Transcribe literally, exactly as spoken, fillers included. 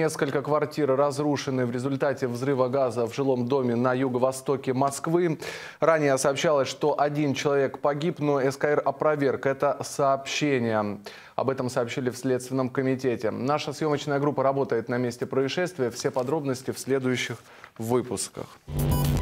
Несколько квартир разрушены в результате взрыва газа в жилом доме на юго-востоке Москвы. Ранее сообщалось, что один человек погиб, но СКР опроверг это сообщение. Об этом сообщили в Следственном комитете. Наша съемочная группа работает на месте происшествия. Все подробности в следующих выпусках.